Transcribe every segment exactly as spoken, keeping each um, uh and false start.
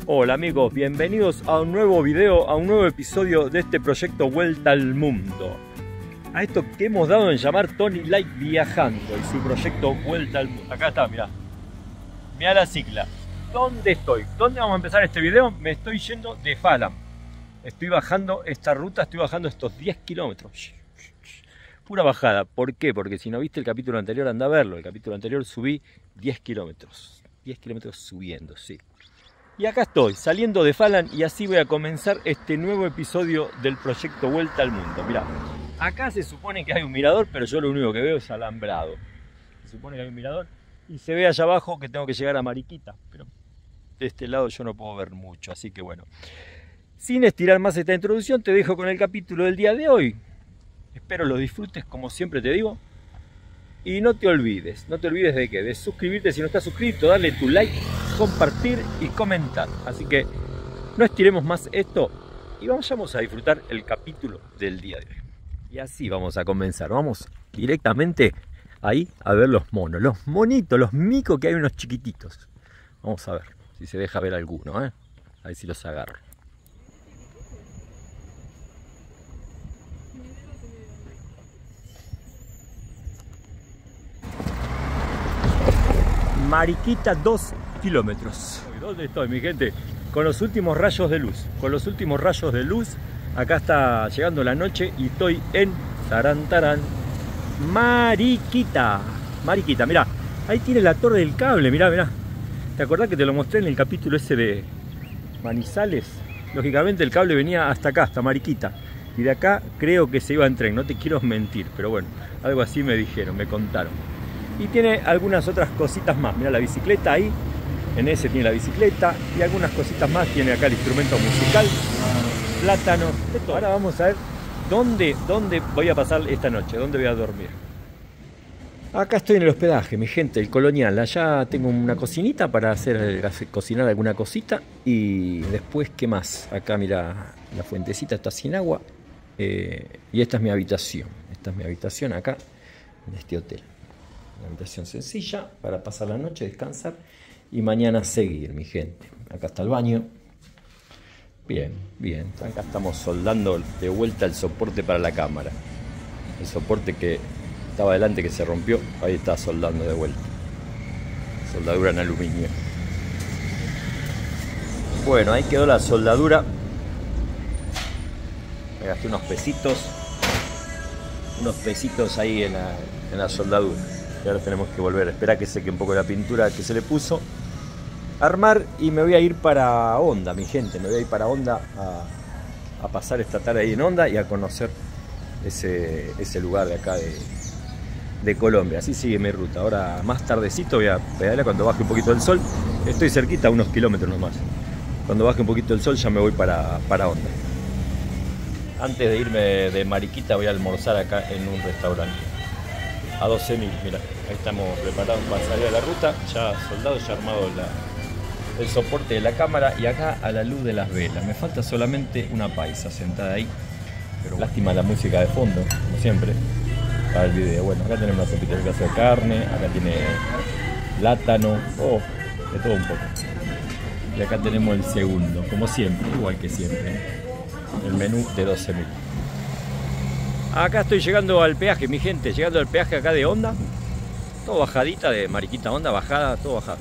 Hola amigos, bienvenidos a un nuevo video, a un nuevo episodio de este proyecto Vuelta al Mundo. A esto que hemos dado en llamar Tony Light Viajando y su proyecto Vuelta al Mundo. Acá está, mirá. Mirá la cicla. ¿Dónde estoy? ¿Dónde vamos a empezar este video? Me estoy yendo de Falan. Estoy bajando esta ruta, estoy bajando estos diez kilómetros. Pura bajada. ¿Por qué? Porque si no viste el capítulo anterior, anda a verlo. El capítulo anterior subí diez kilómetros. diez kilómetros subiendo, sí. Y acá estoy, saliendo de Falan, y así voy a comenzar este nuevo episodio del proyecto Vuelta al Mundo. Mirá, acá se supone que hay un mirador, pero yo lo único que veo es alambrado. Se supone que hay un mirador y se ve allá abajo que tengo que llegar a Mariquita, pero de este lado yo no puedo ver mucho, así que bueno. Sin estirar más esta introducción, te dejo con el capítulo del día de hoy. Espero lo disfrutes, como siempre te digo. Y no te olvides, no te olvides de qué, de suscribirte si no estás suscrito, darle tu like, compartir y comentar. Así que no estiremos más esto y vayamos a disfrutar el capítulo del día de hoy. Y así vamos a comenzar, vamos directamente ahí a ver los monos, los monitos, los micos, que hay unos chiquititos. Vamos a ver si se deja ver alguno, ¿eh? A ver si los agarro. Mariquita, dos kilómetros. ¿Dónde estoy, mi gente? Con los últimos rayos de luz. Con los últimos rayos de luz. Acá está llegando la noche y estoy en Tarantarán. Mariquita. Mariquita, mirá. Ahí tiene la torre del cable, mirá, mirá. ¿Te acordás que te lo mostré en el capítulo ese de Manizales? Lógicamente el cable venía hasta acá, hasta Mariquita. Y de acá creo que se iba en tren. No te quiero mentir, pero bueno, algo así me dijeron, me contaron. Y tiene algunas otras cositas más. Mira la bicicleta ahí. En ese tiene la bicicleta. Y algunas cositas más. Tiene acá el instrumento musical. Plátano. De todo. Ahora vamos a ver dónde, dónde voy a pasar esta noche. Dónde voy a dormir. Acá estoy en el hospedaje, mi gente, el Colonial. Allá tengo una cocinita para hacer cocinar alguna cosita. Y después, ¿qué más? Acá mira, la fuentecita está sin agua. Eh, y esta es mi habitación. Esta es mi habitación acá en este hotel. Una habitación sencilla para pasar la noche, descansar y mañana seguir, mi gente. Acá está el baño. Bien, bien. Acá estamos soldando de vuelta el soporte para la cámara. El soporte que estaba adelante, que se rompió, ahí está soldando de vuelta. Soldadura en aluminio. Bueno, ahí quedó la soldadura. Me gasté unos pesitos. Unos pesitos ahí en la, en la soldadura. Y ahora tenemos que volver a esperar que seque un poco la pintura que se le puso, armar, y me voy a ir para Honda, mi gente. Me voy a ir para Honda a, a pasar esta tarde ahí en Honda y a conocer ese, ese lugar de acá de, de Colombia. Así sigue mi ruta. Ahora más tardecito voy a pedalear cuando baje un poquito el sol. Estoy cerquita, unos kilómetros nomás. Cuando baje un poquito el sol ya me voy para, para Honda. Antes de irme de Mariquita voy a almorzar acá en un restaurante. A doce mil, mira, ahí estamos preparados para salir a la ruta, ya soldado, ya armado la, el soporte de la cámara, y acá a la luz de las velas. Me falta solamente una paisa sentada ahí, pero lástima la música de fondo, como siempre, para el video. Bueno, acá tenemos una sopita de pedazo de carne, acá tiene plátano, oh, de todo un poco. Y acá tenemos el segundo, como siempre, igual que siempre, el menú de doce mil. Acá estoy llegando al peaje, mi gente, llegando al peaje acá de Honda. Todo bajadita, de Mariquita Honda, bajada, todo bajado.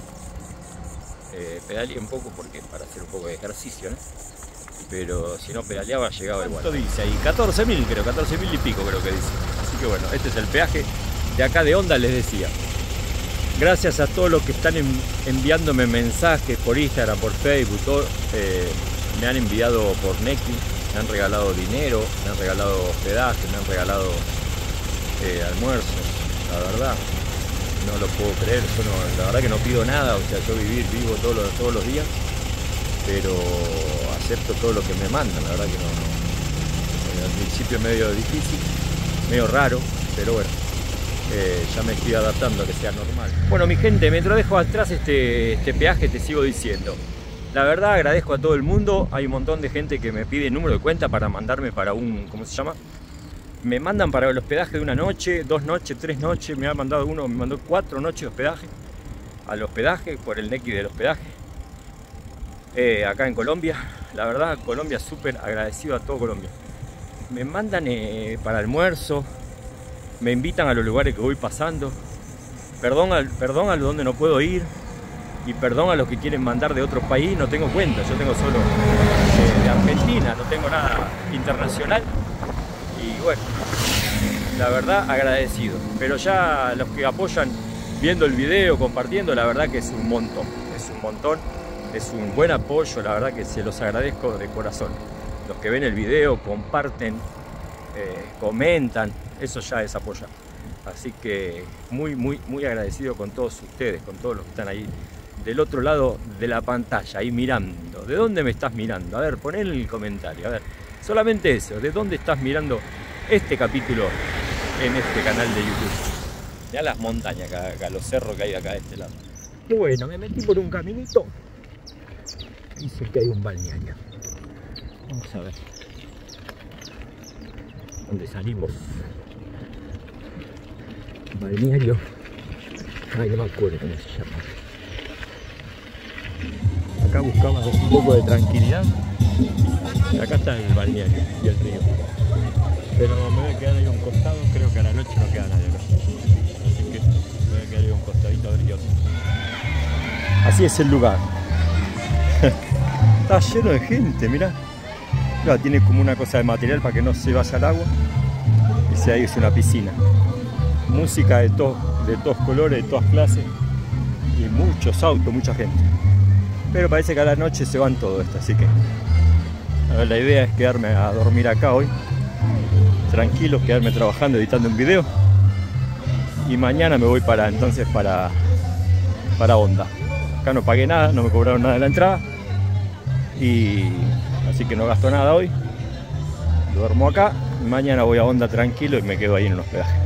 Eh, pedaleé un poco porque para hacer un poco de ejercicio, ¿no? Pero si no pedaleaba llegaba igual. Esto dice ahí, catorce mil creo, catorce mil y pico creo que dice. Así que bueno, este es el peaje de acá de Honda, les decía. Gracias a todos los que están en, enviándome mensajes por Instagram, por Facebook, todo, eh, me han enviado por Nequi. Me han regalado dinero, me han regalado hospedaje, me han regalado eh, almuerzos. La verdad, no lo puedo creer. Yo no, la verdad que no pido nada. O sea, yo vivir, vivo todos los, todos los días, pero acepto todo lo que me mandan. La verdad que no, no. Al principio es medio difícil, medio raro, pero bueno, eh, ya me estoy adaptando a que sea normal. Bueno, mi gente, mientras dejo atrás este, este peaje, te sigo diciendo. La verdad agradezco a todo el mundo. Hay un montón de gente que me pide el número de cuenta para mandarme para un, ¿cómo se llama? Me mandan para el hospedaje de una noche, dos noches, tres noches. Me ha mandado uno, me mandó cuatro noches de hospedaje. Al hospedaje, por el Nequi del hospedaje. eh, acá en Colombia. La verdad, Colombia, súper agradecido a todo Colombia. Me mandan eh, para almuerzo, me invitan a los lugares que voy pasando. Perdón al, perdón a donde no puedo ir y perdón a los que quieren mandar de otro país, no tengo cuenta, yo tengo solo eh, de Argentina, no tengo nada internacional. Y bueno, la verdad agradecido. Pero ya los que apoyan viendo el video, compartiendo, la verdad que es un montón, es un montón, es un buen apoyo, la verdad que se los agradezco de corazón. Los que ven el video, comparten, eh, comentan, eso ya es apoyar. Así que muy, muy, muy agradecido con todos ustedes, con todos los que están ahí del otro lado de la pantalla, ahí mirando. ¿De dónde me estás mirando? A ver, poné en el comentario, a ver, solamente eso, ¿de dónde estás mirando este capítulo en este canal de YouTube? Ya las montañas acá, acá, los cerros que hay acá de este lado. Bueno, me metí por un caminito. Dice que hay un balneario. Vamos a ver dónde salimos. Balneario. Ay, no me acuerdo cómo se llama. Acá buscamos un poco de tranquilidad. Acá está el balneario y el río. Pero me voy a quedar ahí a un costado. Creo que a la noche no queda nadie acá. Así que me voy a quedar ahí a un costadito a ver qué onda. Así es el lugar. Está lleno de gente, mirá. Claro, tiene como una cosa de material para que no se vaya el agua. Y si ahí es una piscina. Música de, to de todos colores, de todas clases. Y muchos autos, mucha gente. Pero parece que a la noche se van todo esto, así que a ver, la idea es quedarme a dormir acá hoy. Tranquilo, quedarme trabajando, editando un video. Y mañana me voy para entonces para, para Honda. Acá no pagué nada, no me cobraron nada de la entrada. Y así que no gasto nada hoy. Duermo acá. Mañana voy a Honda tranquilo y me quedo ahí en un hospedaje.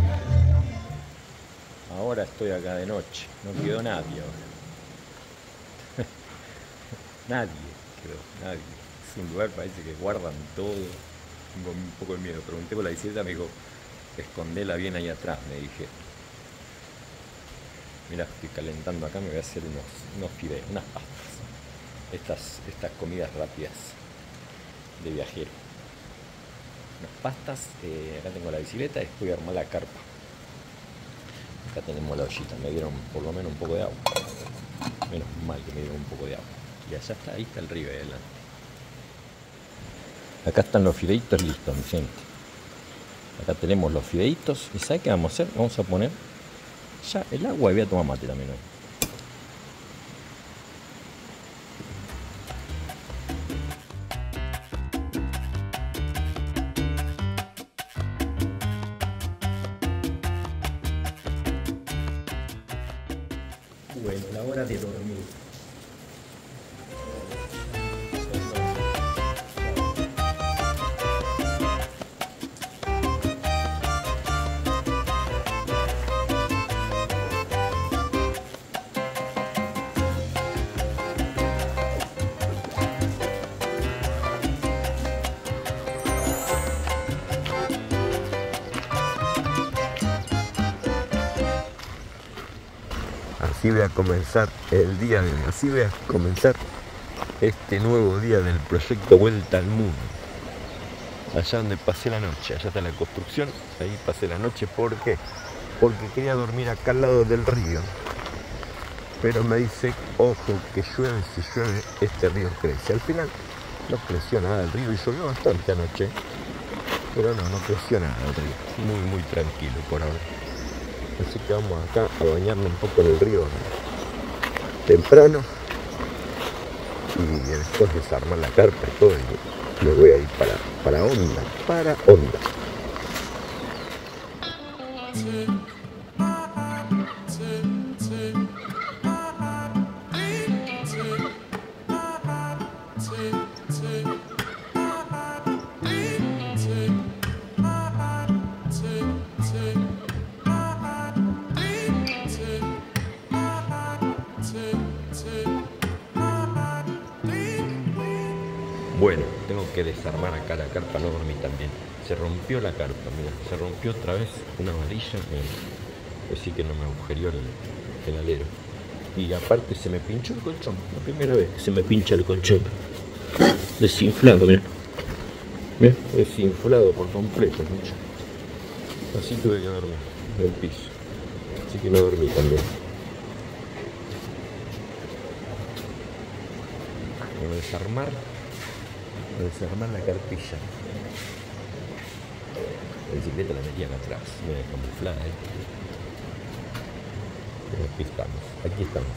Ahora estoy acá de noche. No quedó nadie ahora. Nadie quedó, nadie. Es un lugar, parece que guardan todo. Tengo un poco de miedo. Pregunté por la bicicleta, me dijo, escondela bien ahí atrás, me dije. Mira, estoy calentando acá, me voy a hacer unos, unos fideos, unas pastas. Estas, estas comidas rápidas de viajero. Unas pastas, eh, acá tengo la bicicleta, después voy a armar la carpa. Acá tenemos la ollita, me dieron por lo menos un poco de agua. Menos mal que me dieron un poco de agua. Y allá está, ahí está el río ahí adelante. Acá están los fideitos listos, mi gente. Acá tenemos los fideitos. ¿Y sabe qué vamos a hacer? Vamos a poner ya el agua y voy a tomar mate también hoy. Bueno, la hora de dormir. Así voy a comenzar el día de hoy, así voy a comenzar este nuevo día del proyecto Vuelta al Mundo. Allá donde pasé la noche, allá está la construcción, ahí pasé la noche. ¿Por qué? Porque quería dormir acá al lado del río. Pero me dice, ojo, que llueve, si llueve, este río crece. Al final no creció nada el río y llovió bastante anoche. Pero no, no creció nada el río. Muy, muy tranquilo por ahora. Así que vamos acá a bañarnos un poco en el río temprano y después desarmar la carpa y todo y me voy a ir para, para Honda, para Honda. Bueno, tengo que desarmar acá la carpa, no dormí tan bien. Se rompió la carpa, mira, se rompió otra vez una varilla, eh, así que no me agujerió el, el alero. Y aparte se me pinchó el colchón. La primera vez que se me pincha el colchón. Desinflado, mirá. Mirá, desinflado por completo, mucho. Así tuve que dormir del piso. Así que no dormí también. Voy a desarmar. Voy a desarmar la cartilla. La bicicleta la metí acá atrás. Mira, camuflada, ¿eh? Pero aquí estamos, aquí estamos.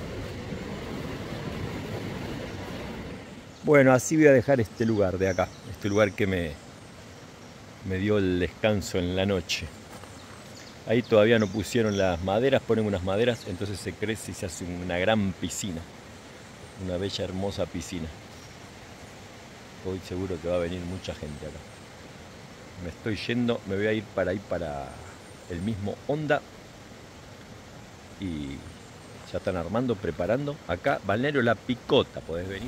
Bueno, así voy a dejar este lugar de acá. Este lugar que me, me dio el descanso en la noche. Ahí todavía no pusieron las maderas, ponen unas maderas, entonces se crece y se hace una gran piscina. Una bella, hermosa piscina. Hoy seguro que va a venir mucha gente acá. Me estoy yendo, me voy a ir para ahí, para el mismo Honda. Y ya están armando, preparando. Acá, Balneario La Picota, podés venir.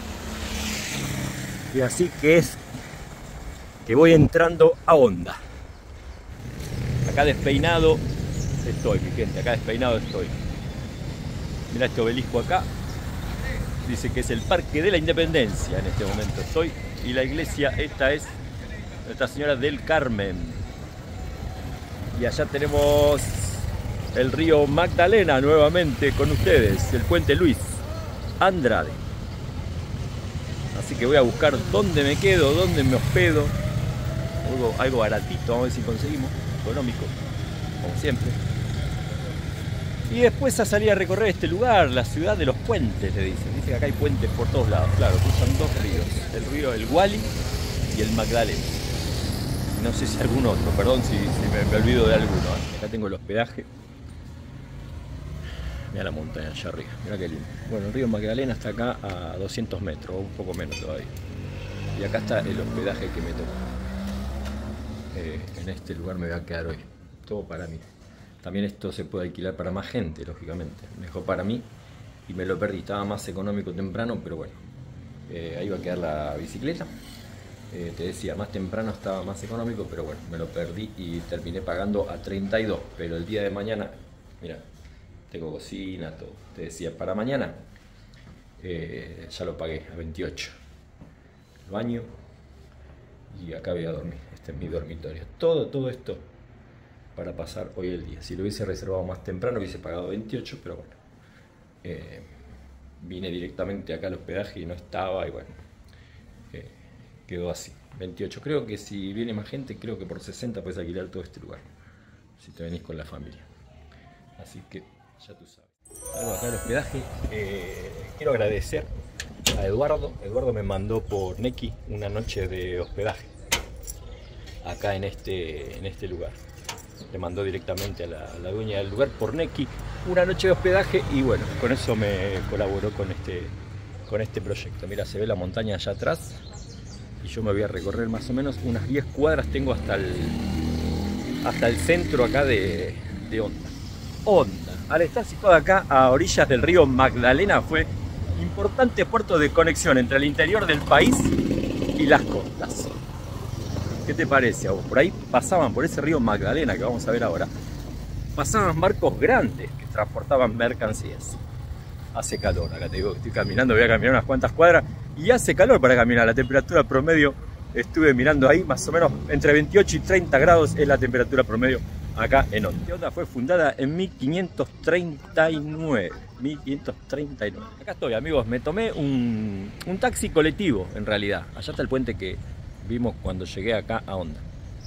Y así que es que voy entrando a Honda. Acá despeinado estoy, mi gente, acá despeinado estoy. Mirá este obelisco acá. Dice que es el Parque de la Independencia, en este momento estoy. Y la iglesia, esta es Nuestra Señora del Carmen. Y allá tenemos el río Magdalena nuevamente con ustedes, el puente Luis Andrade. Así que voy a buscar dónde me quedo, dónde me hospedo. Algo, algo baratito, vamos a ver si conseguimos, económico, como siempre. Y después a salir a recorrer este lugar, la ciudad de los puentes, le dicen. Dice que acá hay puentes por todos lados, claro, cruzan dos ríos. El río El Guali y el Magdalena. No sé si algún otro, perdón si, si me, me olvido de alguno. Acá tengo el hospedaje. Mira la montaña allá arriba, mira qué lindo. Bueno, el río Magdalena está acá a doscientos metros, o un poco menos todavía. Y acá está el hospedaje que me tocó. Eh, en este lugar me voy a quedar hoy. Todo para mí. También esto se puede alquilar para más gente, lógicamente. Mejor para mí. Y me lo perdí. Estaba más económico temprano, pero bueno. Eh, ahí va a quedar la bicicleta. Eh, te decía, más temprano estaba más económico, pero bueno, me lo perdí y terminé pagando a treinta y dos. Pero el día de mañana, mira, tengo cocina, todo. Te decía, para mañana eh, ya lo pagué a veintiocho. El baño. Y acá voy a dormir. Este es mi dormitorio. Todo, todo esto para pasar hoy el día. Si lo hubiese reservado más temprano hubiese pagado veintiocho, pero bueno. Eh, vine directamente acá al hospedaje y no estaba y bueno. Eh, quedó así. veintiocho. Creo que si viene más gente, creo que por sesenta puedes alquilar todo este lugar. Si te venís con la familia. Así que ya tú sabes. Salgo acá al hospedaje. Eh, quiero agradecer a Eduardo. Eduardo me mandó por Neki una noche de hospedaje acá en este, en este lugar. Le mandó directamente a la, a la dueña del lugar por Neki una noche de hospedaje y bueno, con eso me colaboró con este, con este proyecto. Mira, se ve la montaña allá atrás y yo me voy a recorrer más o menos unas diez cuadras. Tengo hasta el, hasta el centro acá de, de Honda. Honda, al estar situado acá a orillas del río Magdalena, fue importante puerto de conexión entre el interior del país y las costas. ¿Qué te parece a vos? Por ahí pasaban, por ese río Magdalena que vamos a ver ahora, pasaban barcos grandes que transportaban mercancías. Hace calor, acá te digo, estoy caminando, voy a caminar unas cuantas cuadras y hace calor para caminar. La temperatura promedio, estuve mirando ahí, más o menos entre veintiocho y treinta grados es la temperatura promedio acá en Honda. Honda fue fundada en mil quinientos treinta y nueve. mil quinientos treinta y nueve. Acá estoy, amigos, me tomé un, un taxi colectivo en realidad. Allá está el puente que vimos cuando llegué acá a Honda.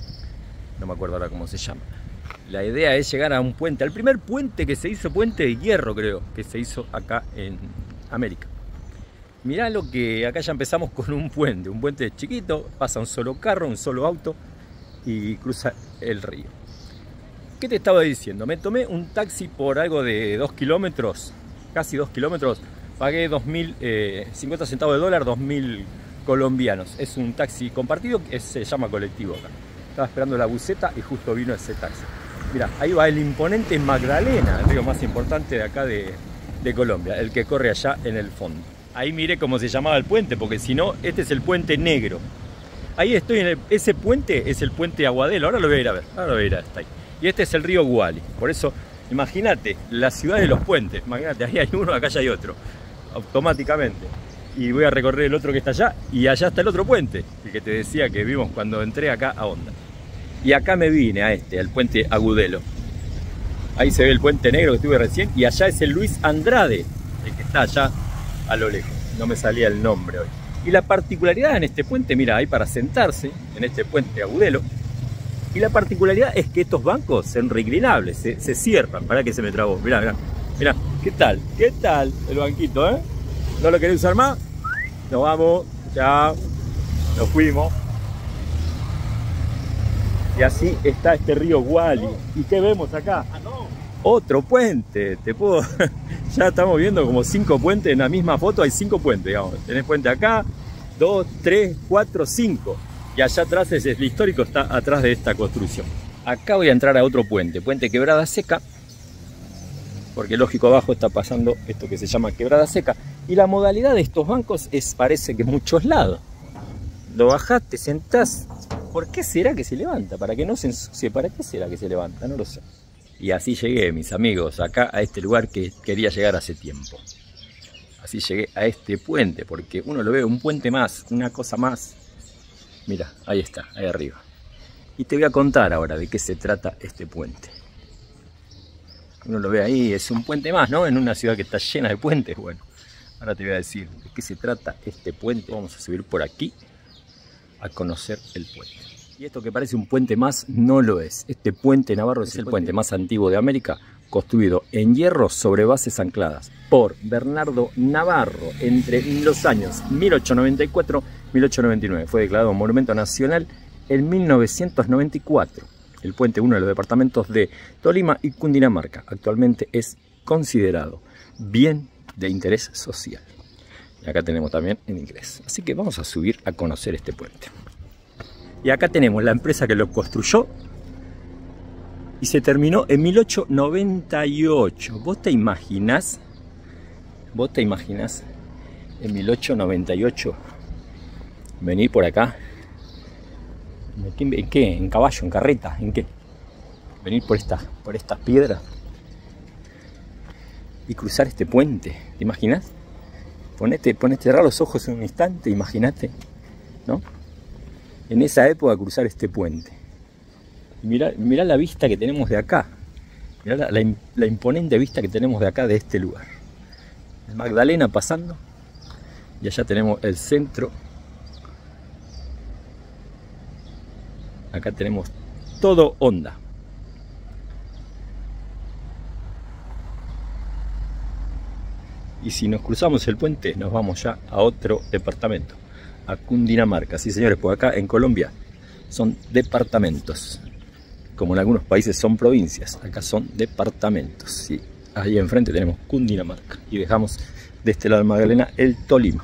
No me acuerdo ahora cómo se llama. La idea es llegar a un puente, al primer puente que se hizo, puente de hierro creo, que se hizo acá en América. Mirá lo que acá ya empezamos con un puente, un puente chiquito, pasa un solo carro, un solo auto y cruza el río. ¿Qué te estaba diciendo? Me tomé un taxi por algo de dos kilómetros, casi dos kilómetros, pagué dos mil, eh, cincuenta centavos de dólar, dos mil colombianos. Es un taxi compartido que se llama colectivo acá. Estaba esperando la buseta y justo vino ese taxi. Mira, ahí va el imponente Magdalena, el río más importante de acá de, de Colombia, el que corre allá en el fondo. Ahí miré cómo se llamaba el puente, porque si no, este es el puente negro. Ahí estoy en el, ese puente es el puente Aguadelo, ahora lo voy a ir a ver, ahora lo voy a ir hasta ahí. Y este es el río Guali, por eso Imagínate, la ciudad de los puentes. Imagínate, ahí hay uno, acá ya hay otro. Automáticamente. Y voy a recorrer el otro que está allá. Y allá está el otro puente, el que te decía que vimos cuando entré acá a Honda. Y acá me vine a este, al puente Agudelo. Ahí se ve el puente negro que estuve recién. Y allá es el Luis Andrade, el que está allá a lo lejos. No me salía el nombre hoy. Y la particularidad en este puente, mira, hay para sentarse en este puente Agudelo. Y la particularidad es que estos bancos son reclinables, se, se cierran. Para que se me trabó. Mirá, mirá, mirá. ¿Qué tal? ¿Qué tal el banquito, eh? ¿No lo querés usar más? Nos vamos, ya. Nos fuimos. Y así está este río Guali. ¿Y qué vemos acá? Otro puente. Te puedo. Ya estamos viendo como cinco puentes en la misma foto. Hay cinco puentes, digamos. Tenés puente acá, dos, tres, cuatro, cinco. Y allá atrás es el histórico, está atrás de esta construcción. Acá voy a entrar a otro puente, puente Quebrada Seca, porque lógico abajo está pasando esto que se llama Quebrada Seca. Y la modalidad de estos bancos es, parece que muchos lados. Lo bajás, te sentás. ¿Por qué será que se levanta? Para que no se ensucie, ¿para qué será que se levanta? No lo sé. Y así llegué, mis amigos, acá a este lugar que quería llegar hace tiempo. Así llegué a este puente, porque uno lo ve, un puente más, una cosa más. Mira, ahí está, ahí arriba. Y te voy a contar ahora de qué se trata este puente. Uno lo ve ahí, es un puente más, ¿no? En una ciudad que está llena de puentes. Bueno, ahora te voy a decir de qué se trata este puente. Vamos a subir por aquí a conocer el puente. Y esto que parece un puente más, no lo es. Este puente Navarro es el puente más antiguo de América, construido en hierro sobre bases ancladas por Bernardo Navarro entre los años mil ochocientos noventa y cuatro y mil ochocientos noventa y nueve. Fue declarado Monumento Nacional en mil novecientos noventa y cuatro. El puente, uno de los departamentos de Tolima y Cundinamarca, actualmente es considerado bien de interés social. Y acá tenemos también en inglés. Así que vamos a subir a conocer este puente. Y acá tenemos la empresa que lo construyó y se terminó en mil ochocientos noventa y ocho. ¿Vos te imaginás? ¿Vos te imaginás en mil ochocientos noventa y ocho venir por acá? ¿En qué? ¿En caballo? ¿En carreta? ¿En qué? Venir por estas, por estas piedras y cruzar este puente. ¿Te imaginas? Ponete, ponete, cerrar los ojos un instante, imagínate, ¿no? En esa época cruzar este puente. Y mirá, mirá la vista que tenemos de acá. Mirá la, la, la imponente vista que tenemos de acá, de este lugar. El Magdalena pasando. Y allá tenemos el centro. Acá tenemos todo Honda. Y si nos cruzamos el puente, nos vamos ya a otro departamento, a Cundinamarca. Sí, señores, pues acá en Colombia son departamentos. Como en algunos países son provincias, acá son departamentos. Sí, ahí enfrente tenemos Cundinamarca. Y dejamos de este lado del Magdalena el Tolima.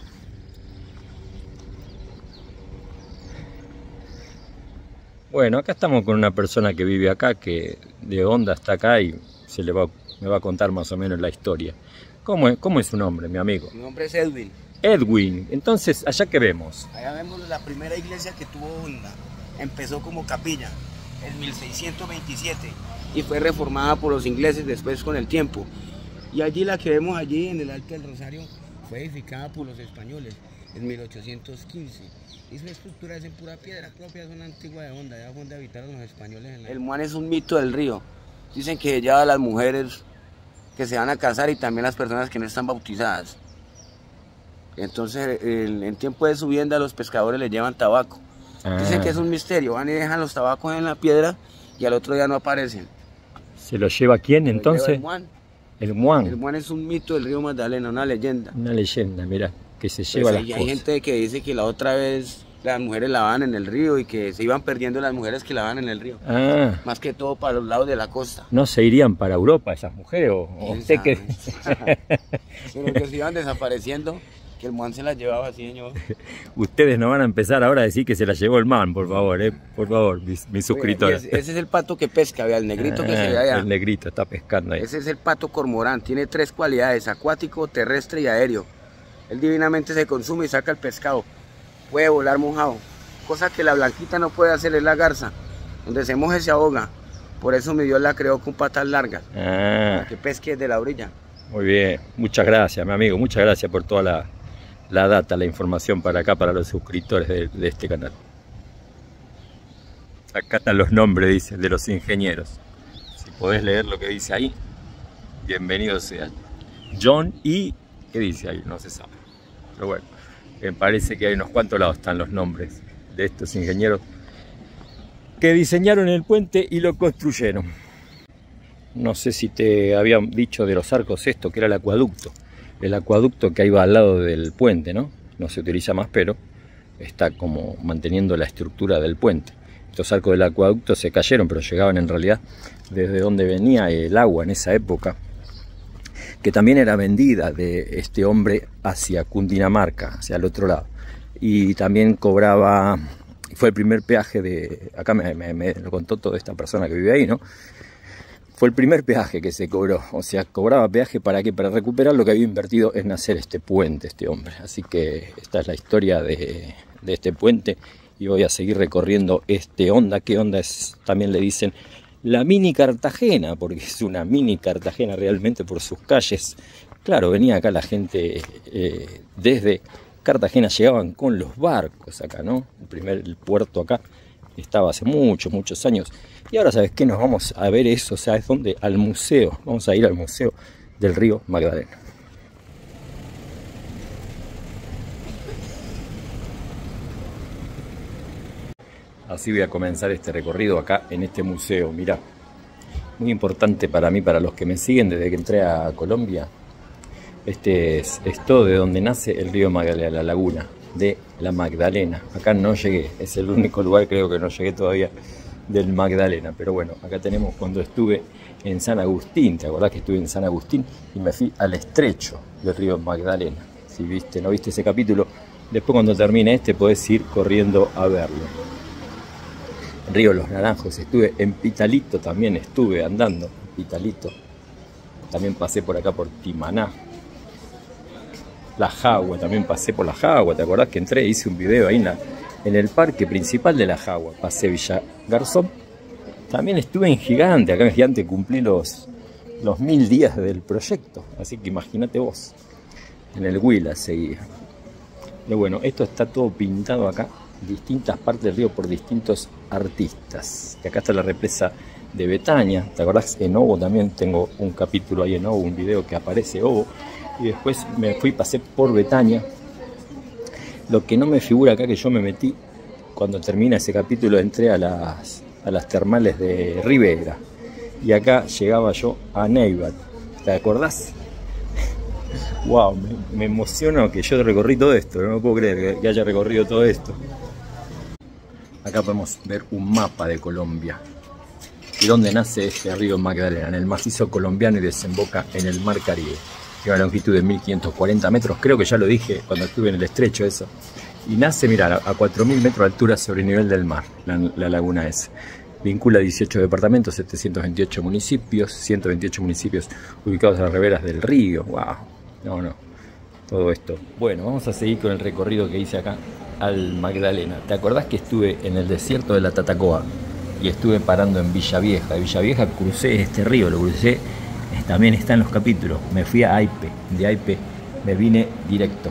Bueno, acá estamos con una persona que vive acá, que de Honda está acá y se le va, me va a contar más o menos la historia. ¿Cómo es, cómo es su nombre, mi amigo? Mi nombre es Edwin. Edwin. Entonces, ¿allá qué vemos? Allá vemos la primera iglesia que tuvo Honda. Empezó como capilla en mil seiscientos veintisiete y fue reformada por los ingleses después con el tiempo. Y allí la que vemos allí en el Alto del Rosario fue edificada por los españoles en mil ochocientos quince. Y su estructura es en pura piedra propia, zona antigua de Honda. Ya fue donde habitaron los españoles. En la... El Muán es un mito del río. Dicen que lleva a las mujeres que se van a casar y también las personas que no están bautizadas. Entonces, el, en tiempo de subienda, los pescadores les llevan tabaco. Ah. Dicen que es un misterio, van y dejan los tabacos en la piedra y al otro día no aparecen. ¿Se los lleva quién entonces? El Muán. El Muán. El Muán es un mito del río Magdalena, una leyenda. Una leyenda, mira, que se lleva pues las hay, cosas. Hay gente que dice que la otra vez las mujeres lavaban en el río y que se iban perdiendo las mujeres que lavaban en el río. Ah. Más que todo para los lados de la costa. ¿No se irían para Europa esas mujeres? ¿O, o usted que... Pero que se iban desapareciendo, que el Muán se las llevaba así, señor. Ustedes no van a empezar ahora a decir que se las llevó el man, por favor, eh, por favor, mis, mis suscriptores. Ese, ese es el pato que pesca, vea, el negrito ah, que se ve allá. El negrito está pescando ahí. Ese es el pato cormorán, tiene tres cualidades, acuático, terrestre y aéreo. Él divinamente se consume y saca el pescado. Puede volar mojado, cosa que la blanquita no puede hacer, es la garza. Donde se moje se ahoga. Por eso mi Dios la creó con patas largas, Ah, para que pesque de la orilla. muy bien. Muchas gracias, mi amigo. Muchas gracias por toda la, la data, la información para acá, para los suscriptores de, de este canal. Acá están los nombres, dice, de los ingenieros. Si podés leer lo que dice ahí, bienvenido sea. John y... ¿qué dice ahí? No se sabe. Pero bueno, me parece que hay unos cuantos lados están los nombres de estos ingenieros que diseñaron el puente y lo construyeron. No sé si te había dicho de los arcos esto, que era el acueducto. El acueducto que ahí va al lado del puente, ¿no? No se utiliza más, pero está como manteniendo la estructura del puente. Estos arcos del acueducto se cayeron, pero llegaban en realidad desde donde venía el agua en esa época, que también era vendida de este hombre hacia Cundinamarca, hacia el otro lado. Y también cobraba, fue el primer peaje de, acá me, me, me lo contó toda esta persona que vive ahí, ¿no? Fue el primer peaje que se cobró, o sea, cobraba peaje ¿para qué? Para recuperar lo que había invertido en hacer este puente, este hombre. Así que esta es la historia de, de este puente. Y voy a seguir recorriendo este Honda, que Honda es, también le dicen la mini Cartagena, porque es una mini Cartagena realmente por sus calles. Claro, venía acá la gente eh, desde Cartagena, llegaban con los barcos acá, ¿no? El primer el puerto acá estaba hace muchos, muchos años. Y ahora, ¿sabes qué? Nos vamos a ver eso, ¿sabes dónde? Al museo, vamos a ir al museo del río Magdalena. Así voy a comenzar este recorrido acá en este museo. Mirá, muy importante para mí, para los que me siguen desde que entré a Colombia. Este es, es todo de donde nace el río Magdalena, la laguna de la Magdalena. Acá no llegué, es el único lugar creo que no llegué todavía del Magdalena. Pero bueno, acá tenemos cuando estuve en San Agustín. ¿Te acordás que estuve en San Agustín? Y me fui al estrecho del río Magdalena. Si viste, no viste ese capítulo, después cuando termine este podés ir corriendo a verlo. Río Los Naranjos, estuve en Pitalito, también estuve andando en Pitalito. También pasé por acá por Timaná. La Jagua, también pasé por la Jagua. ¿Te acordás que entré? Hice un video ahí en, la, en el parque principal de la Jagua. Pasé Villa Garzón. También estuve en Gigante. Acá en Gigante cumplí los, los mil días del proyecto. Así que imagínate vos. En el Huila seguía. Pero bueno, esto está todo pintado acá. Distintas partes del río por distintos artistas. Que acá está la represa de Betania. ¿Te acordás? En Ovo también tengo un capítulo ahí en Ovo, un video que aparece Ovo. Y después me fui, pasé por Betania. Lo que no me figura acá, que yo me metí cuando termina ese capítulo, entré a las, a las termales de Rivera. Y acá llegaba yo a Neivat. ¿Te acordás? Wow, me, me emociono que yo recorrí todo esto. No me puedo creer que, que haya recorrido todo esto. Acá podemos ver un mapa de Colombia. ¿Y dónde nace este río Magdalena? En el macizo colombiano y desemboca en el mar Caribe. Lleva una longitud de mil quinientos cuarenta metros. Creo que ya lo dije cuando estuve en el estrecho eso. Y nace, mirá, a cuatro mil metros de altura sobre el nivel del mar. La, la laguna es. Vincula dieciocho departamentos, setecientos veintiocho municipios, ciento veintiocho municipios ubicados a las riberas del río. Wow. No, no. Todo esto. Bueno, vamos a seguir con el recorrido que hice acá al Magdalena. ¿Te acordás que estuve en el desierto de la Tatacoa? Y estuve parando en Villavieja. De Villavieja crucé este río, lo crucé. También está en los capítulos. Me fui a Aipe. De Aipe me vine directo.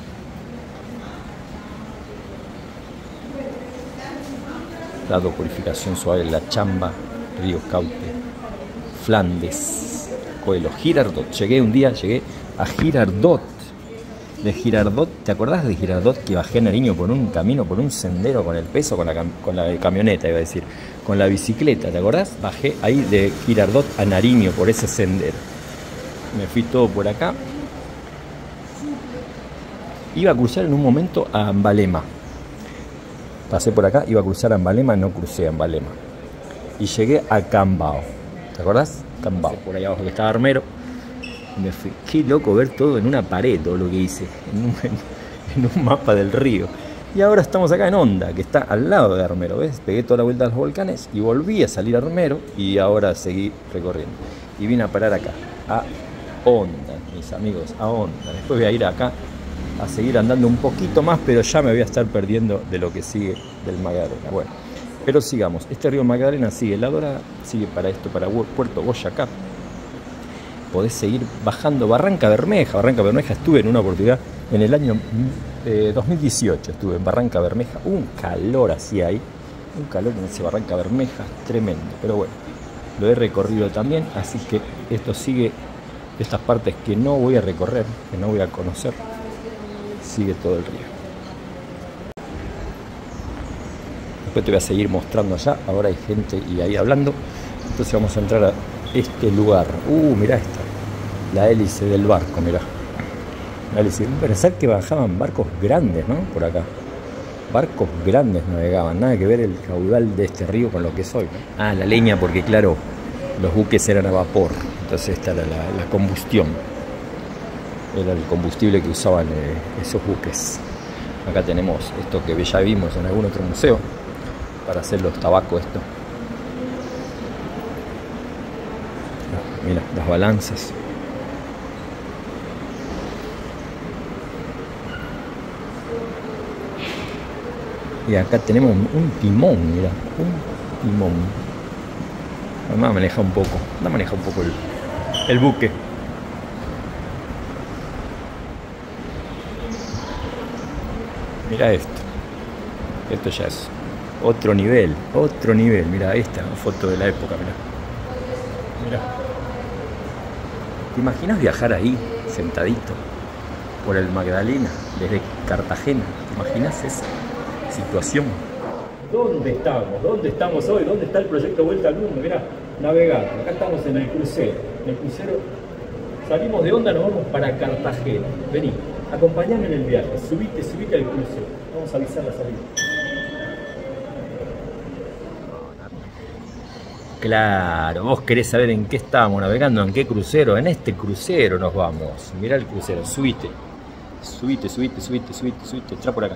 Dado Purificación Suave, La Chamba, Río Caute, Flandes, Coelho, Girardot. Llegué un día, llegué a Girardot. De Girardot, ¿te acordás de Girardot? Que bajé a Nariño por un camino, por un sendero con el peso, con la, cam con la camioneta, iba a decir, con la bicicleta, ¿te acordás? Bajé ahí de Girardot a Nariño por ese sendero. Me fui todo por acá. Iba a cruzar en un momento a Ambalema. Pasé por acá, iba a cruzar a Ambalema, no crucé a Ambalema. Y llegué a Cambao. ¿Te acordás? Cambao, por ahí abajo que estaba Armero. Me fui. Qué loco ver todo en una pared, todo lo que hice, en un, en un mapa del río. Y ahora estamos acá en Honda, que está al lado de Armero, ¿ves? Pegué toda la vuelta a los volcanes y volví a salir a Armero y ahora seguí recorriendo. Y vine a parar acá, a Honda, mis amigos, a Honda. Después voy a ir acá a seguir andando un poquito más, pero ya me voy a estar perdiendo de lo que sigue del Magdalena. Bueno, Pero sigamos, este río Magdalena sigue, la Dorada sigue para esto, para Puerto Boyacá. Podés seguir bajando Barranca Bermeja. Barranca Bermeja estuve en una oportunidad en el año eh, dos mil dieciocho, estuve en Barranca Bermeja. Un calor hacía ahí, un calor en ese Barranca Bermeja tremendo. Pero bueno, lo he recorrido también, así que esto sigue, estas partes que no voy a recorrer, que no voy a conocer, sigue todo el río. Después te voy a seguir mostrando allá, ahora hay gente y ahí hablando. Entonces vamos a entrar a este lugar. Uh, mirá esta, la hélice del barco, mirá. La hélice. Pensar que bajaban barcos grandes, ¿no? Por acá. Barcos grandes navegaban, nada que ver el caudal de este río con lo que es hoy, ¿no? Ah, la leña, porque claro, los buques eran a vapor, entonces esta era la, la combustión. Era el combustible que usaban eh, esos buques. Acá tenemos esto que ya vimos en algún otro museo, para hacer los tabacos esto. Mira, las balanzas. Y acá tenemos un timón, mira, un timón. Además maneja un poco, no maneja un poco el, el buque. Mira esto. Esto ya es otro nivel, otro nivel. Mira esta foto de la época, mira. Mira. ¿Te imaginas viajar ahí, sentadito, por el Magdalena, desde Cartagena? ¿Te imaginas esa situación? ¿Dónde estamos? ¿Dónde estamos hoy? ¿Dónde está el proyecto Vuelta al Mundo? Mirá, navegando. Acá estamos en el crucero. En el crucero salimos de Onda, nos vamos para Cartagena. Vení, acompañame en el viaje. Subite, subite al crucero. Vamos a avisar la salida. Claro, vos querés saber en qué estábamos navegando, en qué crucero. En este crucero nos vamos. Mirá el crucero, subite. Subite, subite, subite, subite, subite. Entrá por acá.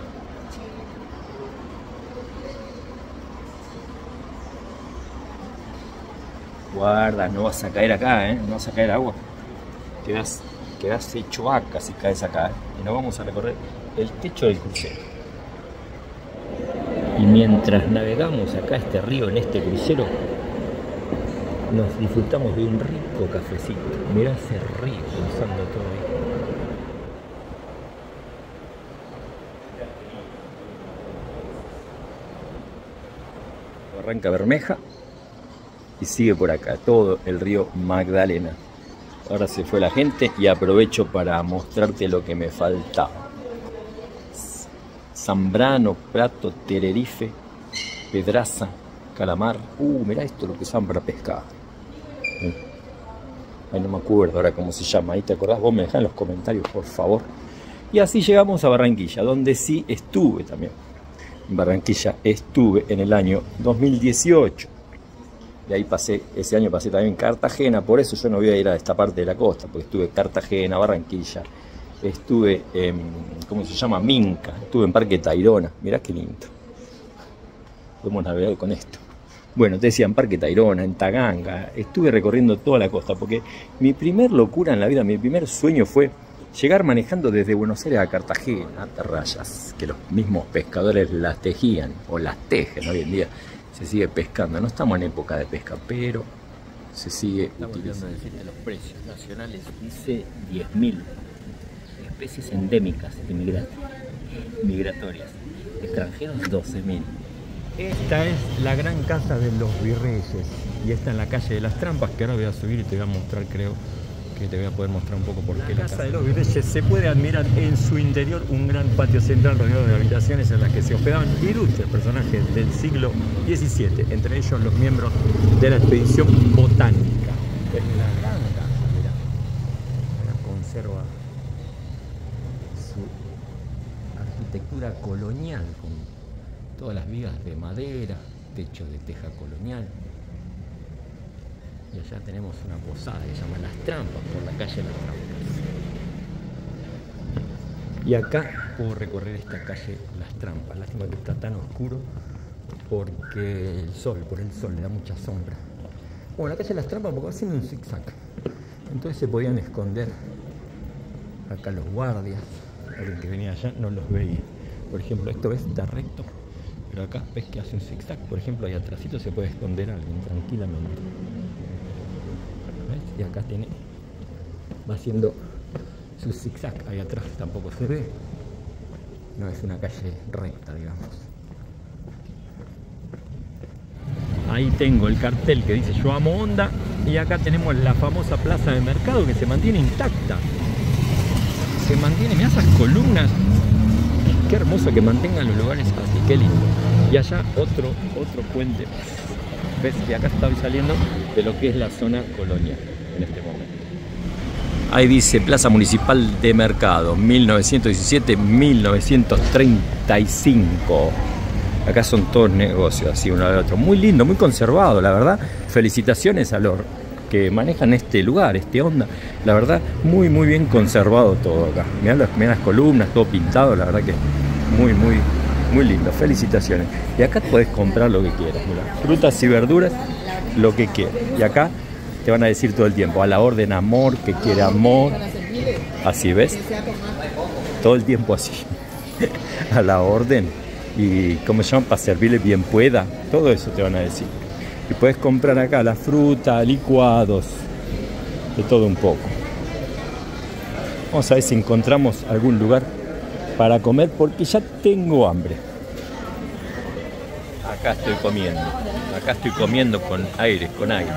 Guarda, no vas a caer acá, ¿eh? No vas a caer agua. Quedás, quedás hecho vaca si caes acá, ¿eh? Y nos vamos a recorrer el techo del crucero. Y mientras navegamos acá este río en este crucero, nos disfrutamos de un rico cafecito. Mirá ese río cruzando todo ahí. Barranca Bermeja y sigue por acá todo el río Magdalena. Ahora se fue la gente y aprovecho para mostrarte lo que me faltaba. Zambrano, Prato, Tenerife, Pedraza, Calamar. Uh, mirá esto lo que usaban para pescar. Ay, no me acuerdo ahora cómo se llama. Ahí te acordás, vos me dejás en los comentarios, por favor. Y así llegamos a Barranquilla, donde sí estuve también. En Barranquilla estuve en el año dos mil dieciocho. De ahí pasé, ese año pasé también Cartagena. Por eso yo no voy a ir a esta parte de la costa, porque estuve en Cartagena, Barranquilla. Estuve en, ¿cómo se llama? Minca. Estuve en Parque Tayrona. Mirá qué lindo. Podemos navegar con esto. Bueno, te decía, en Parque Tayrona, en Taganga. Estuve recorriendo toda la costa, porque mi primer locura en la vida, mi primer sueño fue llegar manejando desde Buenos Aires a Cartagena, atarrayas, que los mismos pescadores las tejían, o las tejen hoy en día. Se sigue pescando. No estamos en época de pesca, pero se sigue estamos utilizando. Decirte los precios nacionales, dice diez mil. Especies endémicas migratorias, extranjeros doce mil. Esta es la gran casa de los Virreyes y está en la calle de las Trampas, que ahora voy a subir y te voy a mostrar, creo que te voy a poder mostrar un poco por qué. La casa de los Virreyes se puede admirar en su interior un gran patio central rodeado de habitaciones en las que se hospedaban ilustres personajes del siglo diecisiete, entre ellos los miembros de la expedición botánica. Es la gran casa, mirá, mirá, conserva su arquitectura colonial con todas las vigas de madera, techo de teja colonial. Y allá tenemos una posada que se llama Las Trampas, por la calle Las Trampas. Y acá puedo recorrer esta calle Las Trampas. Lástima que está tan oscuro porque el sol, por el sol le da mucha sombra. Bueno, la calle Las Trampas porque va haciendo un zigzag. Entonces se podían esconder acá los guardias. Alguien que venía allá no los veía. Por ejemplo, esto ves, está recto. Pero acá ves que hace un zigzag, por ejemplo, ahí atrásito se puede esconder alguien tranquilamente. ¿Ves? Y acá tiene, va haciendo su zigzag, ahí atrás tampoco se ve. No es una calle recta, digamos. Ahí tengo el cartel que dice Yo amo Honda. Y acá tenemos la famosa plaza de mercado que se mantiene intacta. Se mantiene, mirá esas columnas. Qué hermoso que mantengan los lugares así, qué lindo. Y allá otro, otro puente más. ¿Ves? Y acá estoy saliendo de lo que es la zona colonial en este momento. Ahí dice Plaza Municipal de Mercado, mil novecientos diecisiete a mil novecientos treinta y cinco. Acá son todos negocios, así uno al otro. Muy lindo, muy conservado, la verdad. Felicitaciones a los que manejan este lugar, este Honda. La verdad, muy, muy bien conservado todo acá. Mirá las, mirá las columnas, todo pintado, la verdad que muy, muy, muy lindo. Felicitaciones. Y acá podés comprar lo que quieras, mirá. Frutas y verduras, lo que quieras. Y acá te van a decir todo el tiempo, a la orden amor, que quiere amor. Así, ¿ves? Todo el tiempo así. A la orden. Y como se llama, para servirle bien pueda. Todo eso te van a decir. Y puedes comprar acá la fruta, licuados, de todo un poco. Vamos a ver si encontramos algún lugar para comer, porque ya tengo hambre. Acá estoy comiendo. Acá estoy comiendo con aire, con aire.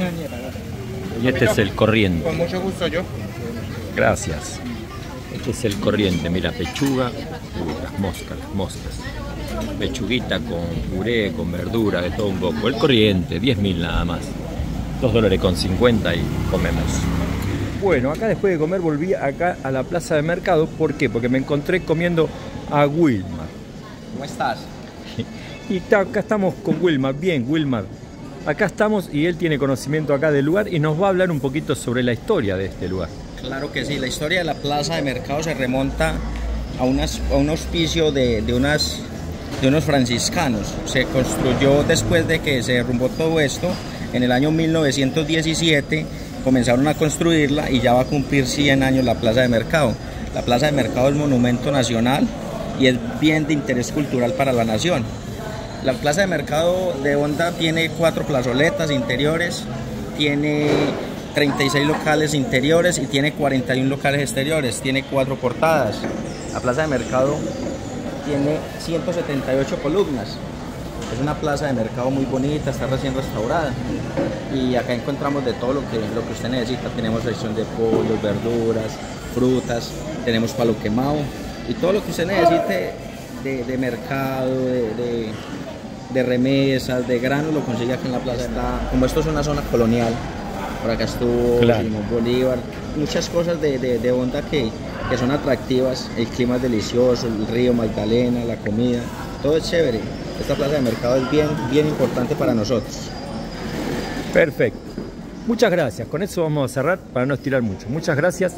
Y este es el corriente. Con mucho gusto yo. Gracias. Este es el corriente. Mira, pechuga. Uh, las moscas, las moscas. Pechuguita con puré, con verdura, de todo un poco. El corriente, diez mil nada más. dos dólares con cincuenta y comemos. Bueno, acá después de comer volví acá a la plaza de mercado. ¿Por qué? Porque me encontré comiendo a Wilmar. ¿Cómo estás? Y acá estamos con Wilmar. Bien, Wilmar. Acá estamos y él tiene conocimiento acá del lugar y nos va a hablar un poquito sobre la historia de este lugar. Claro que sí, la historia de la plaza de mercado se remonta a, unas, a un auspicio de, de, unas, de unos franciscanos. Se construyó después de que se derrumbó todo esto, en el año mil novecientos diecisiete comenzaron a construirla y ya va a cumplir cien años la plaza de mercado. La plaza de mercado es monumento nacional y es bien de interés cultural para la nación. La plaza de mercado de Honda tiene cuatro plazoletas interiores, tiene treinta y seis locales interiores y tiene cuarenta y uno locales exteriores, tiene cuatro portadas. La plaza de mercado tiene ciento setenta y ocho columnas. Es una plaza de mercado muy bonita, está recién restaurada y acá encontramos de todo lo que, lo que usted necesita. Tenemos sección de pollos, verduras, frutas, tenemos palo quemado y todo lo que usted necesite de, de mercado, de, de, de remesas, de granos, lo consigue aquí en la plaza. Está, como esto es una zona colonial, por acá estuvo claro. Simón Bolívar, muchas cosas de, de, de Honda que, que son atractivas. El clima es delicioso, el río Magdalena, la comida, todo es chévere. Esta plaza de mercado es bien, bien importante para nosotros. Perfecto. Muchas gracias. Con eso vamos a cerrar para no estirar mucho. Muchas gracias.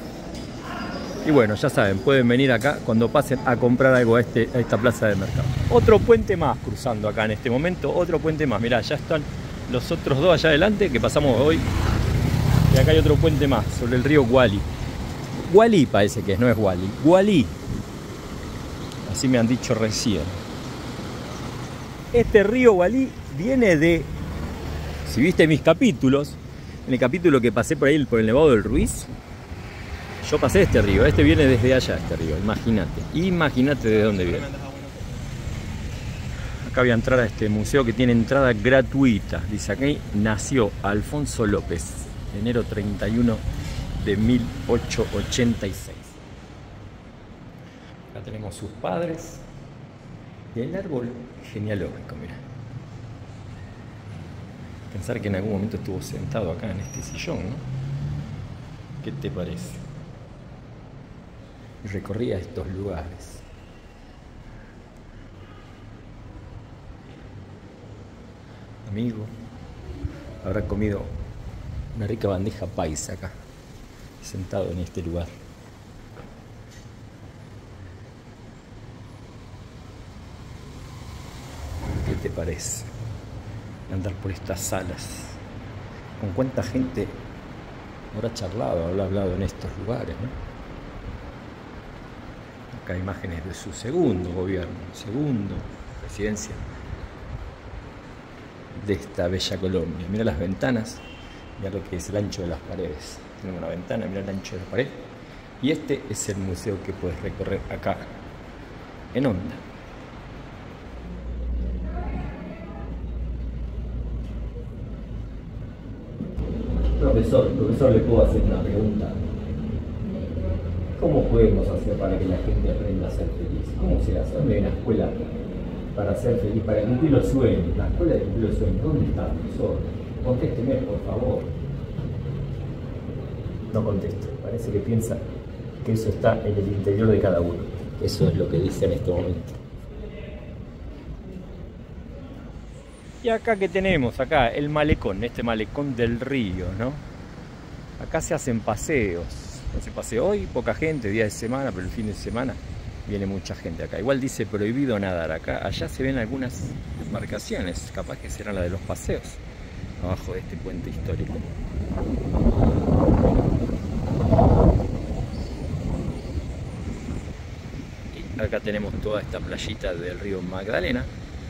Y bueno, ya saben, pueden venir acá cuando pasen a comprar algo a, este, a esta plaza de mercado. Otro puente más cruzando acá en este momento. Otro puente más. Mirá, ya están los otros dos allá adelante que pasamos hoy. Y acá hay otro puente más sobre el río Gualí. Gualí parece que es, no es Gualí. Gualí. Así me han dicho recién. Este río Gualí viene de, si viste mis capítulos, en el capítulo que pasé por ahí por el Nevado del Ruiz, yo pasé este río, este viene desde allá, este río, imagínate, imagínate de dónde viene. Acá voy a entrar a este museo que tiene entrada gratuita, dice aquí nació Alfonso López, enero treinta y uno de mil ochocientos ochenta y seis. Acá tenemos sus padres. Y el árbol genealógico, mira. Pensar que en algún momento estuvo sentado acá en este sillón, ¿no? ¿Qué te parece? Y recorría estos lugares. Amigo, habrá comido una rica bandeja paisa acá, sentado en este lugar. ¿Qué te parece andar por estas salas? ¿Con cuánta gente habrá charlado, habrá hablado en estos lugares, ¿no? Acá hay imágenes de su segundo gobierno, segundo coincidencia, de esta bella Colombia. Mira las ventanas, mira lo que es el ancho de las paredes. Tenemos una ventana, mira el ancho de la pared. Y este es el museo que puedes recorrer acá, en Honda. Profesor, profesor, le puedo hacer una pregunta. ¿Cómo podemos hacer para que la gente aprenda a ser feliz? ¿Cómo se hace? ¿Dónde hay una escuela para ser feliz, para cumplir los sueños? La escuela de cumplir los sueños, ¿dónde está, profesor? Contésteme, por favor. No contesto, parece que piensa que eso está en el interior de cada uno. Eso es lo que dice en este momento. Y acá que tenemos, acá el malecón, este malecón del río, ¿no? Acá se hacen paseos. Se hace paseo hoy, poca gente, día de semana, pero el fin de semana viene mucha gente acá. Igual dice prohibido nadar acá. Allá se ven algunas embarcaciones, capaz que serán las de los paseos, abajo de este puente histórico. Y acá tenemos toda esta playita del río Magdalena,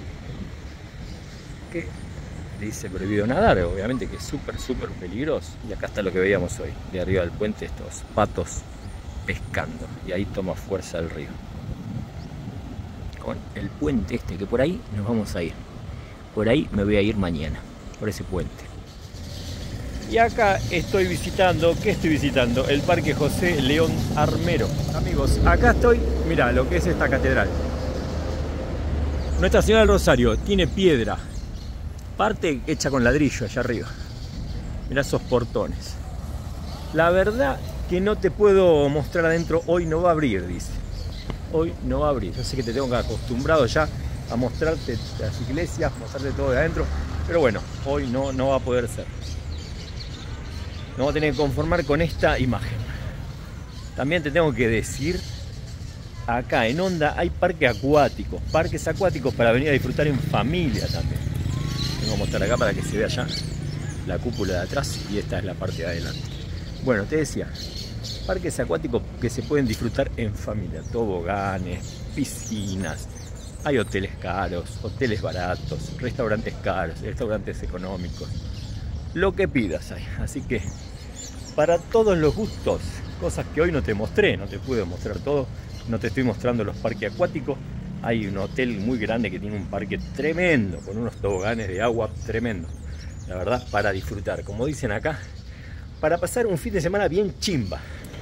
que dice prohibido nadar, obviamente que es súper, súper peligroso. Y acá está lo que veíamos hoy, de arriba del puente, estos patos pescando. Y ahí toma fuerza el río. Con el puente este, que por ahí nos vamos a ir. Por ahí me voy a ir mañana, por ese puente. Y acá estoy visitando, ¿qué estoy visitando? El Parque José León Armero. Amigos, acá estoy, mirá lo que es esta catedral. Nuestra Señora del Rosario tiene piedra, parte hecha con ladrillo allá arriba. Mirá esos portones. La verdad que no te puedo mostrar adentro, hoy no va a abrir, dice. Hoy no va a abrir. Yo sé que te tengo que acostumbrado ya a mostrarte las iglesias, mostrarte todo de adentro, pero bueno, hoy no, no va a poder ser. Nos vamos a tener que conformar con esta imagen. También te tengo que decir, acá en Honda hay parques acuáticos, parques acuáticos para venir a disfrutar en familia también. Tengo que mostrar acá para que se vea ya la cúpula de atrás y esta es la parte de adelante. Bueno, te decía, parques acuáticos que se pueden disfrutar en familia, toboganes, piscinas, hay hoteles caros, hoteles baratos, restaurantes caros, restaurantes económicos, lo que pidas hay. Así que para todos los gustos, cosas que hoy no te mostré, no te pude mostrar todo, no te estoy mostrando los parques acuáticos. Hay un hotel muy grande que tiene un parque tremendo, con unos toboganes de agua tremendo. La verdad, para disfrutar, como dicen acá, para pasar un fin de semana bien chimba.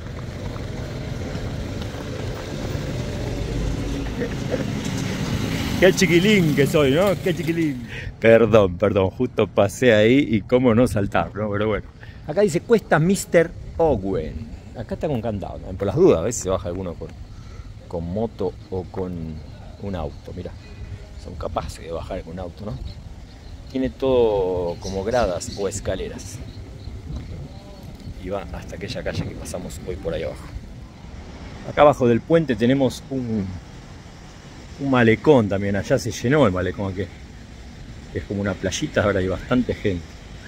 Qué chiquilín que soy, ¿no? Qué chiquilín. Perdón, perdón, justo pasé ahí y cómo no saltar, ¿no? Pero bueno. Acá dice Cuesta míster Owen. Acá está con candado, ¿no? Por las dudas, a veces se baja alguno con, con moto o con un auto, mira. Son capaces de bajar con un auto, ¿no? Tiene todo como gradas o escaleras. Y va hasta aquella calle que pasamos hoy por ahí abajo. Acá abajo del puente tenemos un... un malecón también, allá se llenó el malecón aquí. Es como una playita, ahora hay bastante gente.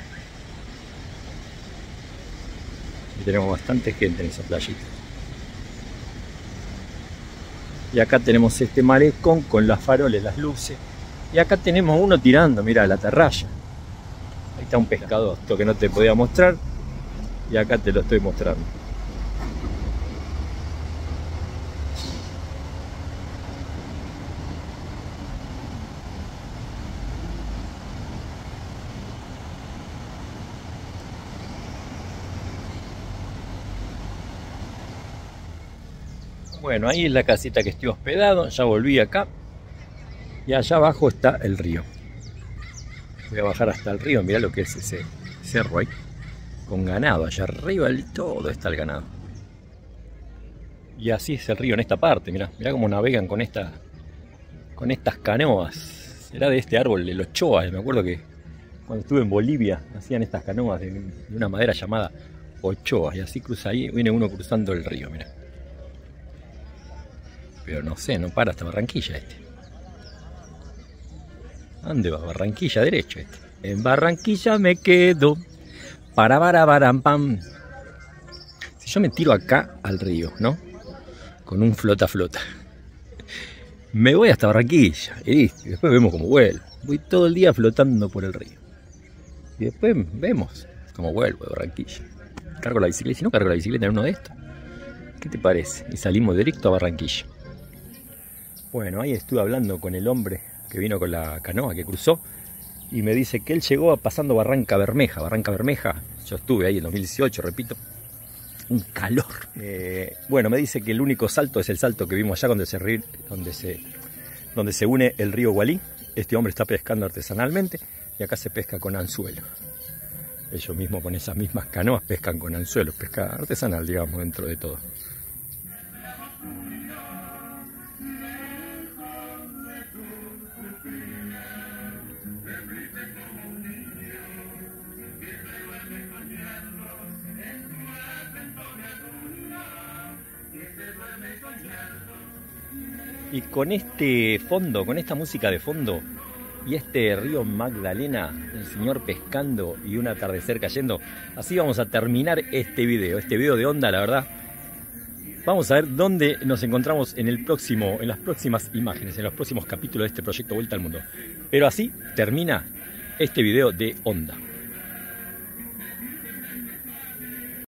Y tenemos bastante gente en esa playita. Y acá tenemos este malecón con las faroles, las luces. Y acá tenemos uno tirando, mira, la atarraya. Ahí está un pescador, esto que no te podía mostrar. Y acá te lo estoy mostrando. Bueno, ahí es la casita que estoy hospedado, ya volví acá. Y allá abajo está el río. Voy a bajar hasta el río, mirá lo que es ese cerro ahí. Con ganado, allá arriba del todo está el ganado. Y así es el río en esta parte, mirá, mirá cómo navegan con, esta, con estas canoas. Será de este árbol, el ochoa, me acuerdo que cuando estuve en Bolivia hacían estas canoas de, de una madera llamada ochoa. Y así cruza ahí, viene uno cruzando el río, mirá. Pero no sé, no para hasta Barranquilla este. ¿A dónde va? Barranquilla derecho este. En Barranquilla me quedo. Para, para, para, pam. Si yo me tiro acá al río, ¿no? Con un flota, flota. me voy hasta Barranquilla y listo, y después vemos cómo vuelvo. Voy todo el día flotando por el río. Y después vemos cómo vuelvo de Barranquilla. Cargo la bicicleta, si no cargo la bicicleta en uno de estos. ¿Qué te parece? Y salimos directo a Barranquilla. Bueno, ahí estuve hablando con el hombre que vino con la canoa, que cruzó, y me dice que él llegó pasando Barranca Bermeja. Barranca Bermeja, yo estuve ahí en dos mil dieciocho, repito, un calor. Eh, bueno, me dice que el único salto es el salto que vimos allá donde se, donde se, donde se une el río Gualí. Este hombre está pescando artesanalmente y acá se pesca con anzuelo. Ellos mismos con esas mismas canoas pescan con anzuelos, pesca artesanal, digamos, dentro de todo. Y con este fondo, con esta música de fondo y este río Magdalena, el señor pescando y un atardecer cayendo, así vamos a terminar este video, este video de Onda, la verdad. Vamos a ver dónde nos encontramos en el próximo, en las próximas imágenes, en los próximos capítulos de este proyecto Vuelta al Mundo. Pero así termina este video de Onda.